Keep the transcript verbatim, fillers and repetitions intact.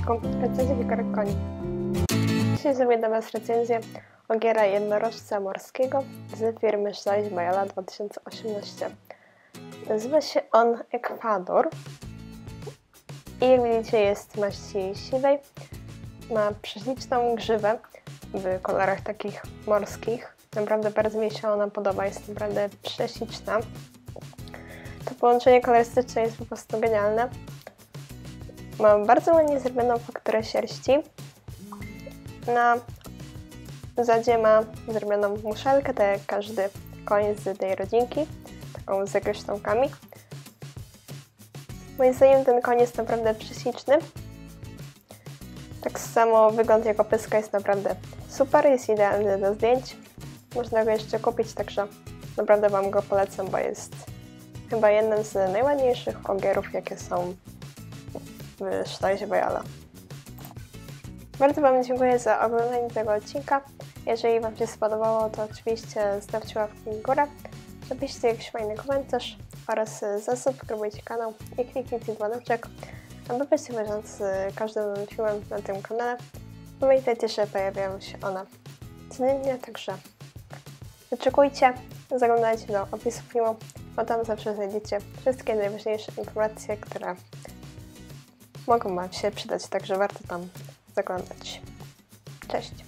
odcinku recenzji wikorek koni. Dzisiaj zrobię dla Was recenzję ogiera jednorożca morskiego z firmy Szlajs Bajala dwa tysiące osiemnaście. Nazywa się on Ekwador i jak widzicie jest maści siwej. Ma prześliczną grzywę w kolorach takich morskich. Naprawdę bardzo mi się ona podoba, jest naprawdę prześliczna. To połączenie kolorystyczne jest po prostu genialne. Ma bardzo ładnie zrobioną fakturę sierści. Na zadzie ma zrobioną muszelkę, tak jak każdy koń z tej rodzinki, taką z zakreśląkami. Moim zdaniem ten koń jest naprawdę prześliczny. Tak samo wygląd jego pyska jest naprawdę super, jest idealny do zdjęć. Można go jeszcze kupić, także naprawdę Wam go polecam, bo jest chyba jednym z najładniejszych ogierów, jakie są w Szlajsie Bajala. Bardzo Wam dziękuję za oglądanie tego odcinka. Jeżeli Wam się spodobało, to oczywiście stawcie łapkę w górę, napiszcie jakiś fajny komentarz oraz zasubskrybujcie kanał i kliknijcie dzwoneczek, aby być na bieżąco z każdym nowym filmem na tym kanale. Pamiętajcie, że pojawiają się one codziennie, także wyczekujcie, zaglądajcie do opisu filmu, bo tam zawsze znajdziecie wszystkie najważniejsze informacje, które mogą Wam się przydać, także warto tam zaglądać. Cześć!